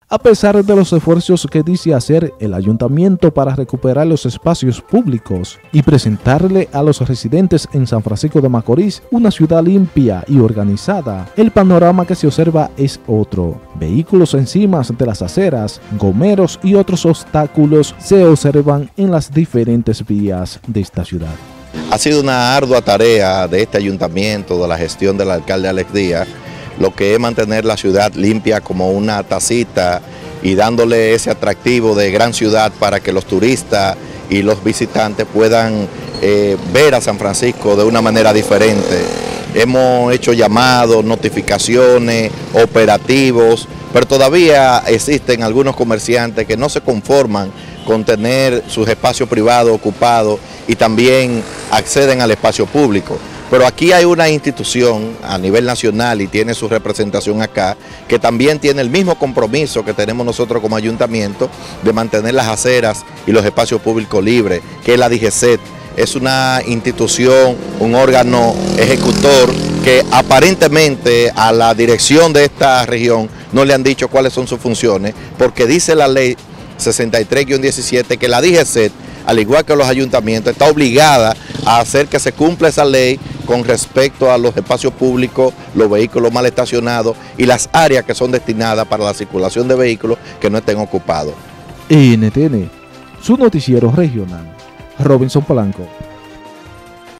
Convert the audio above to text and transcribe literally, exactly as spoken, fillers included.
A pesar de los esfuerzos que dice hacer el ayuntamiento para recuperar los espacios públicos y presentarle a los residentes en San Francisco de Macorís una ciudad limpia y organizada, el panorama que se observa es otro. Vehículos encima de las aceras, gomeros y otros obstáculos se observan en las diferentes vías de esta ciudad. Ha sido una ardua tarea de este ayuntamiento, de la gestión del alcalde Alex Díaz, lo que es mantener la ciudad limpia como una tacita y dándole ese atractivo de gran ciudad para que los turistas y los visitantes puedan eh, ver a San Francisco de una manera diferente. Hemos hecho llamados, notificaciones, operativos, pero todavía existen algunos comerciantes que no se conforman con tener sus espacios privados ocupados y también acceden al espacio público. Pero aquí hay una institución a nivel nacional y tiene su representación acá, que también tiene el mismo compromiso que tenemos nosotros como ayuntamiento de mantener las aceras y los espacios públicos libres, que es la D G C E T. Es una institución, un órgano ejecutor que aparentemente a la dirección de esta región no le han dicho cuáles son sus funciones, porque dice la ley sesenta y tres guión diecisiete que la D G C E T, al igual que los ayuntamientos, está obligada a hacer que se cumpla esa ley con respecto a los espacios públicos, los vehículos mal estacionados y las áreas que son destinadas para la circulación de vehículos que no estén ocupados. N T N, su noticiero regional, Robinson Polanco.